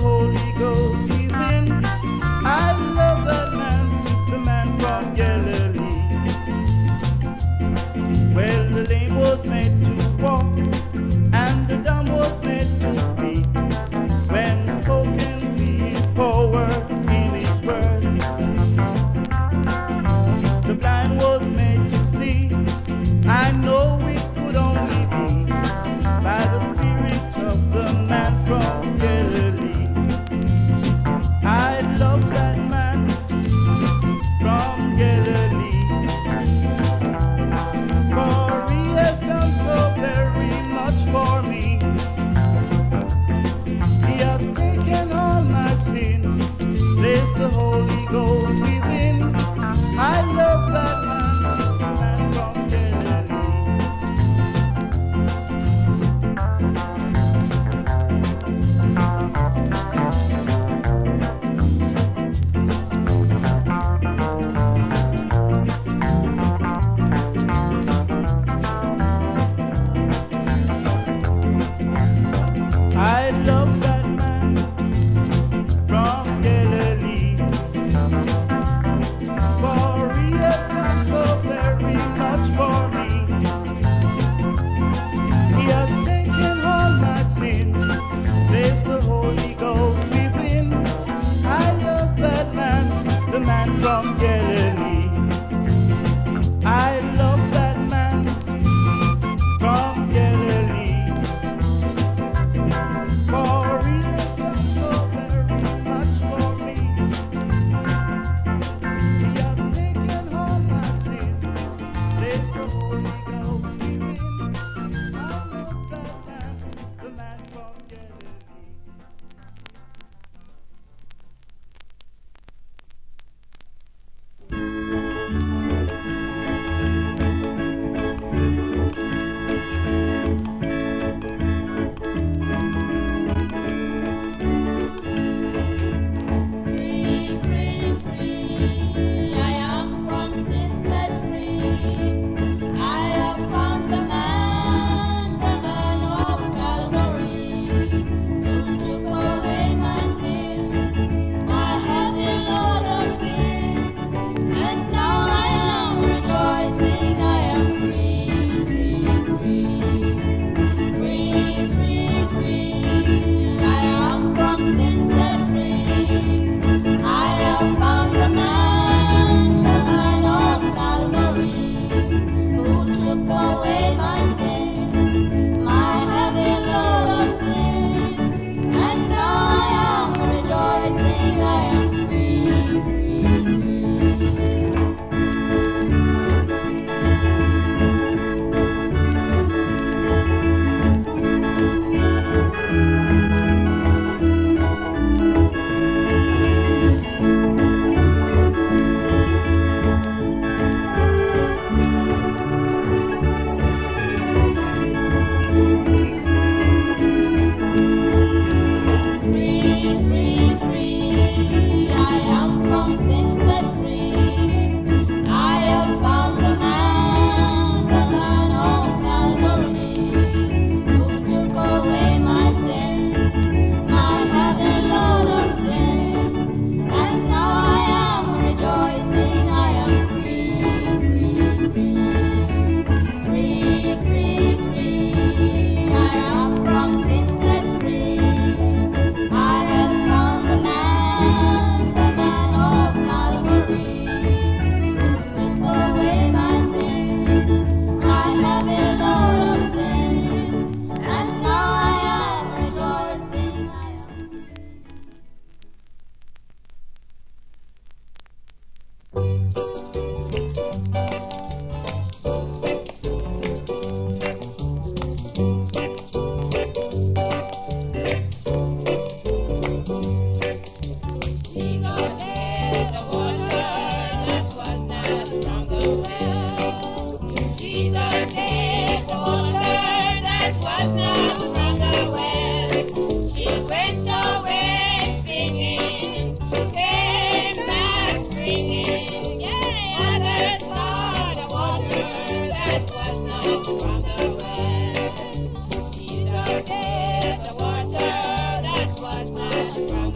Holy Ghost within. I love that man, the man from Galilee. Well, the lame was made to walk, and the dumb was made to speak, when spoken with power in his word. The blind was made to see. I know it could only be by the Spirit of the man from Galilee. I love that man from Galilee, for he has done so very much for me. He has taken all my sins, placed the Holy Ghost within. I love that man from Galilee.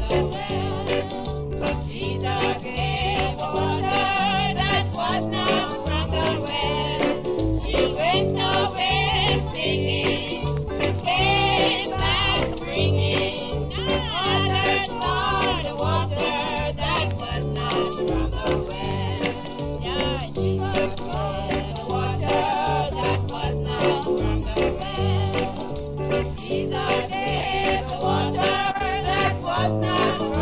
the well. Jesus gave water that was not from the well. She went away singing, came back bringing others for the water that was not from the well. Yeah, Jesus gave water that was not from the well. Jesus gave the water that was not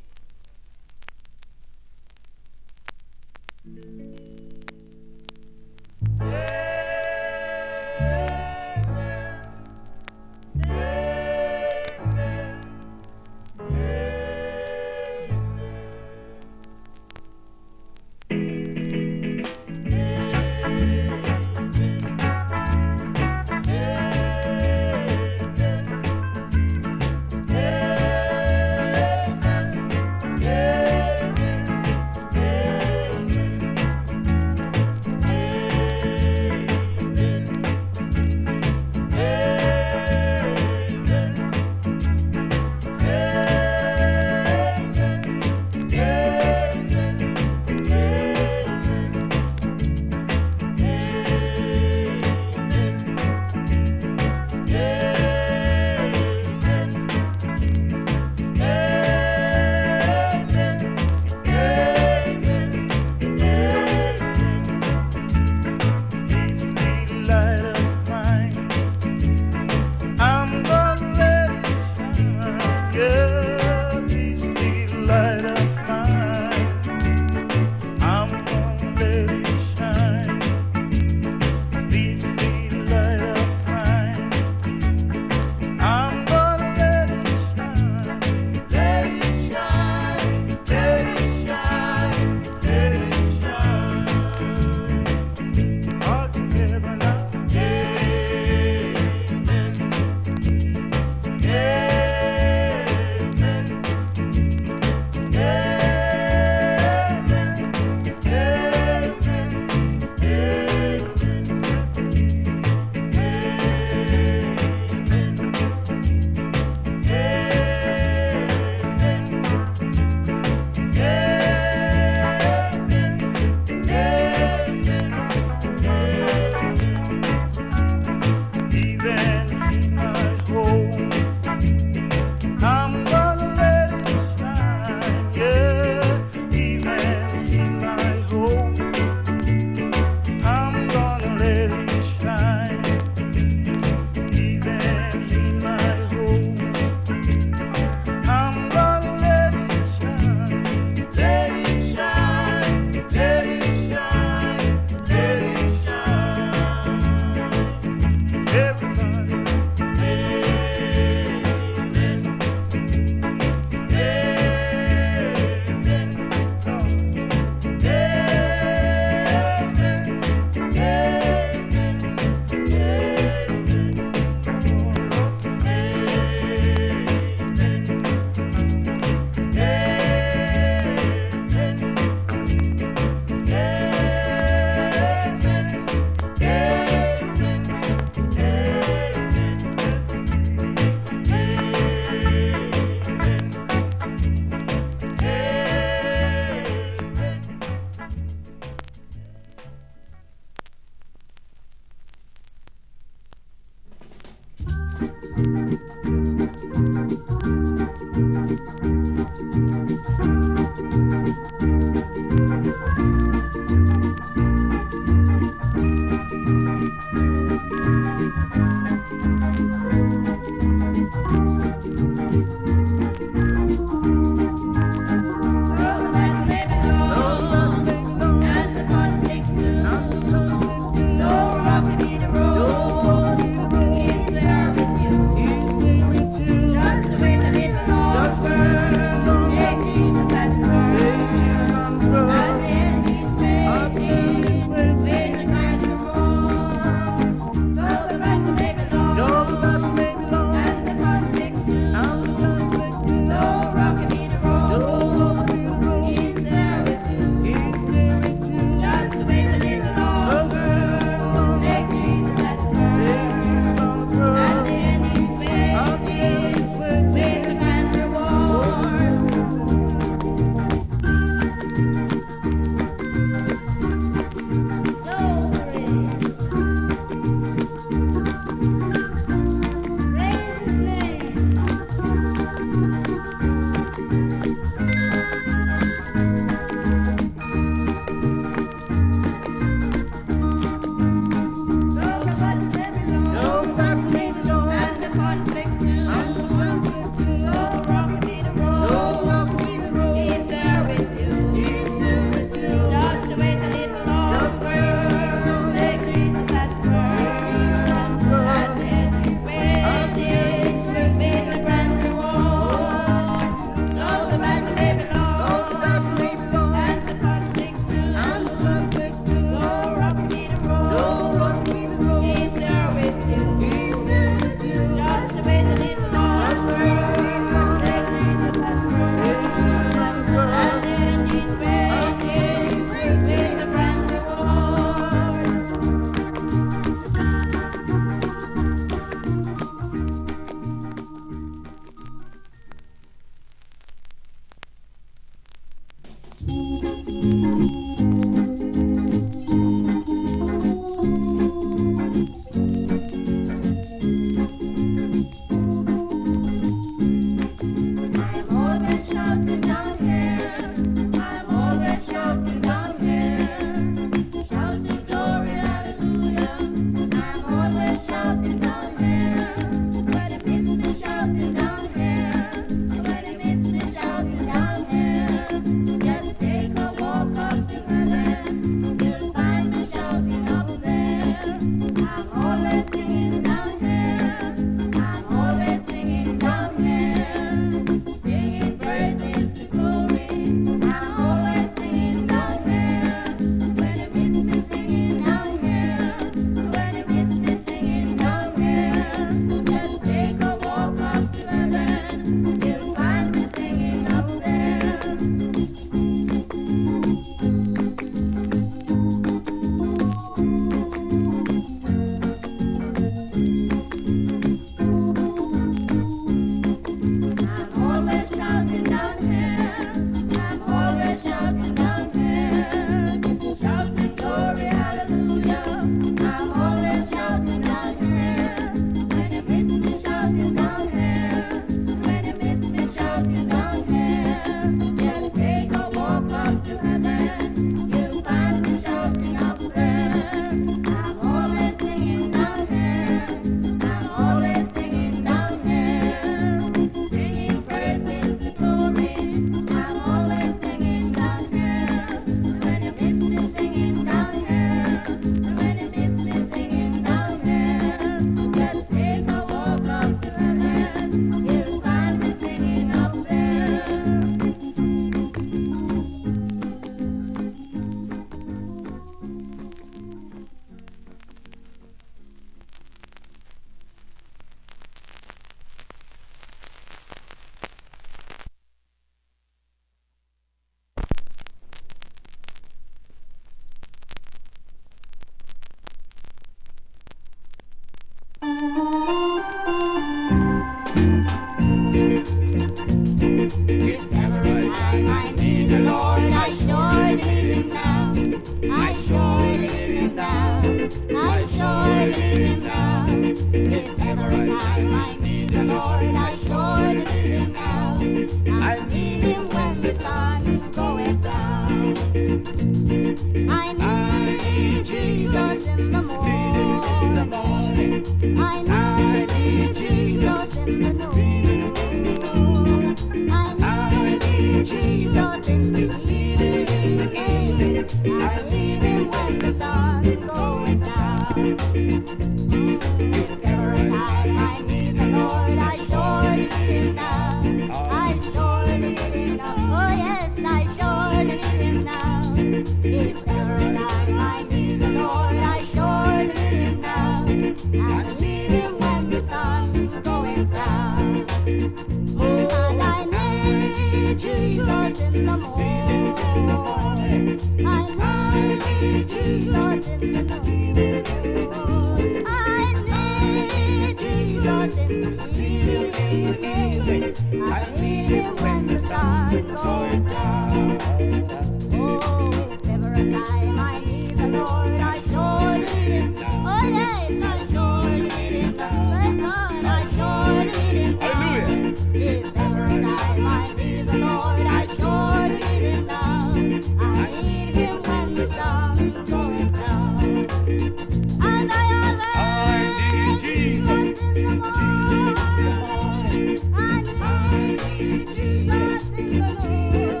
Jesus in the morning. I need Jesus in the noon. I need Jesus in the evening. I need him when the sun goes down. Oh, if ever a time I need the Lord, I sure need him. Oh yes, I sure need him. Thank God, I sure need him. If ever a time I need the Lord, I sure need him now. I need him when the sun goes down. And I need Jesus in the morning. I need Jesus in the noon.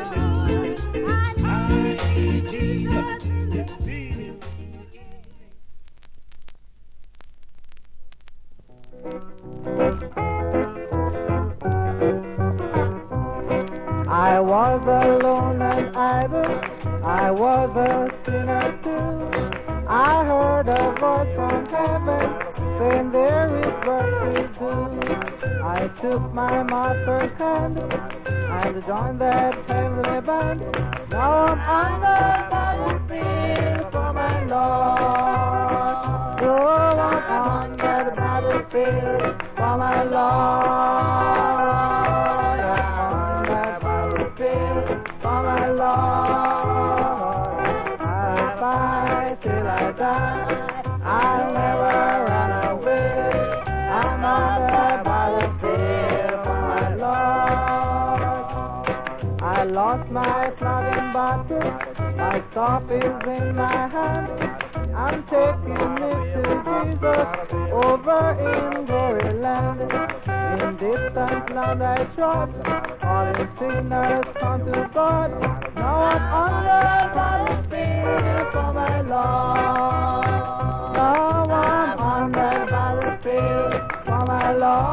I need Jesus in the evening. I was alone and idle, I was a sinner too. I heard a voice from heaven saying there is work to do. I took my master's hand and joined that heavenly band. Now I'm under the battlefield for my Lord. Oh, I'm under the battlefield for my Lord. For my Lord, I'll fight till I die. I'll never run away. I'm on the battlefield for my Lord. I lost my flogging battle. My staff is in my hand. I'm taking it to Jesus over in glory land. In distant land I trod, all in sinners come to God. Now I'm on the battlefield for my Lord. Now I'm on the battlefield for my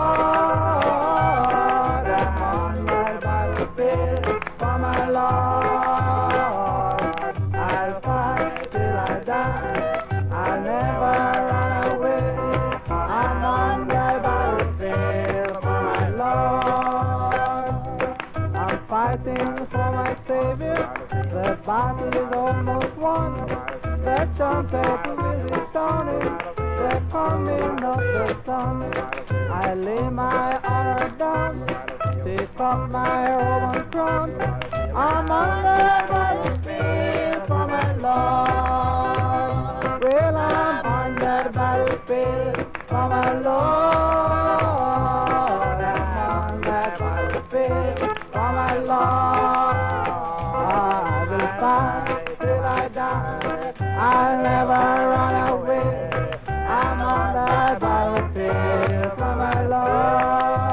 Lord. I'm on the battlefield for my Lord. I'll fight till I die. I'll never run away. I'm on the battlefield for my Lord. I'm fighting for my Savior. The battle is almost won. The trumpet will be sounding. The coming of the sun. I lay my honor down. Take off my Roman crown. I'm on the battlefield for my Lord. Well, I'm on the battlefield for my Lord. I'm on the battlefield for my Lord. I will fight till I die. I'll never run away. I'm on the battlefield for my Lord.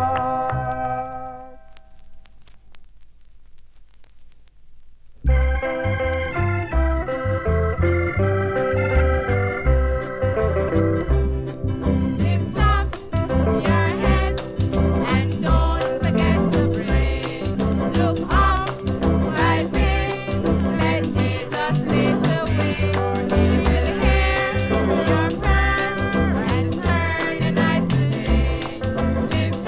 Lift up your heads and don't forget to pray. Look up, my feet, let Jesus lead the way. He will hear your prayers and turn the night to day. Lift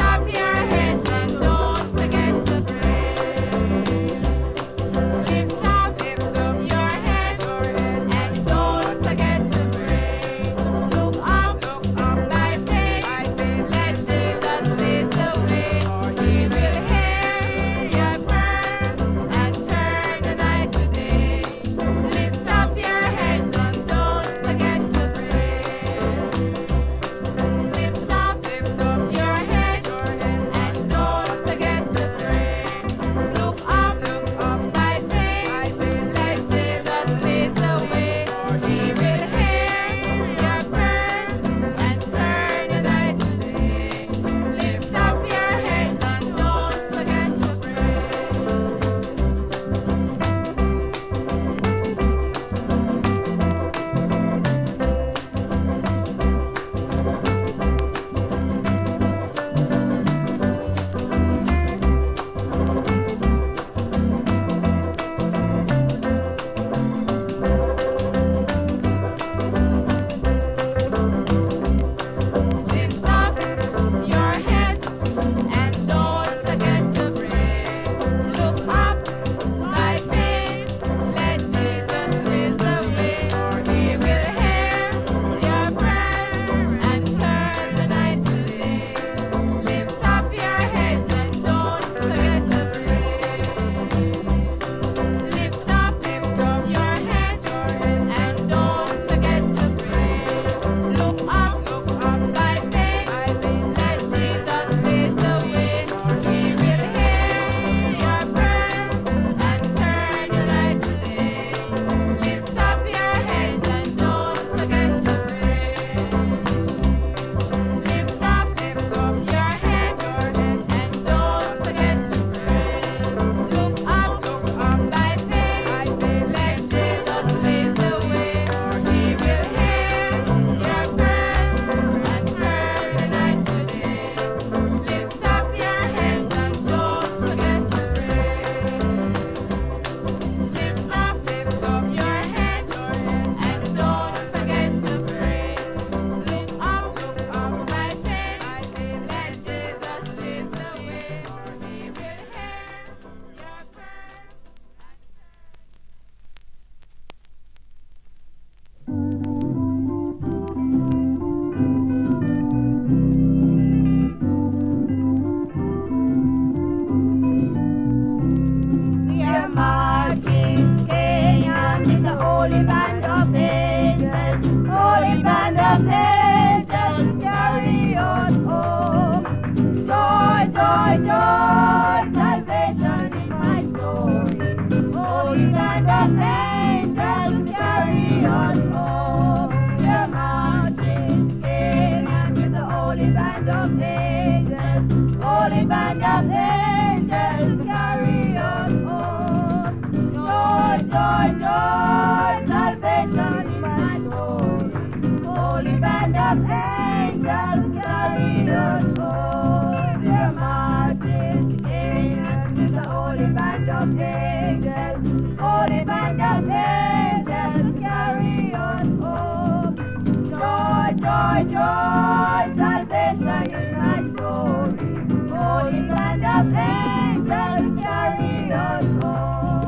We're marching Kenyan with the holy band of angels, holy band of angels, carry us home. Joy, joy, joy, salvation is my story. Holy band of angels, carry us home. We're marching Kenyan with the holy band of angels, holy band of angels, carry us home. Joy, joy, joy, salvation is my story. Holy band of angels, carry us home. We're marching Kenyan with the holy band of angels, holy band of angels, carry us home. Joy, joy, joy, salvation is my story. Holy band of angels, carry us home.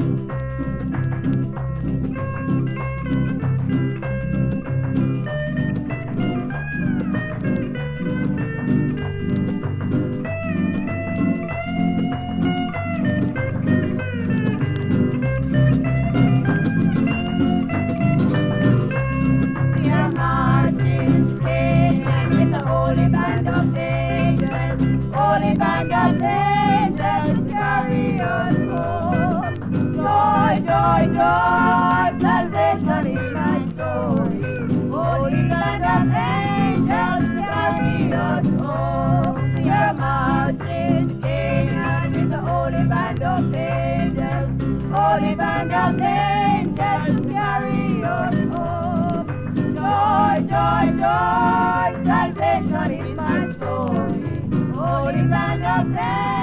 We are marching Kenyan with the holy band of angels, holy band of angels, carry us home. Joy, joy, joy, salvation is my story. Holy band of angels, carry us home. We are marching Kenyan with the holy band of angels, holy band of angels, carry us home. Joy, joy, joy, salvation is my story. Holy band of angels.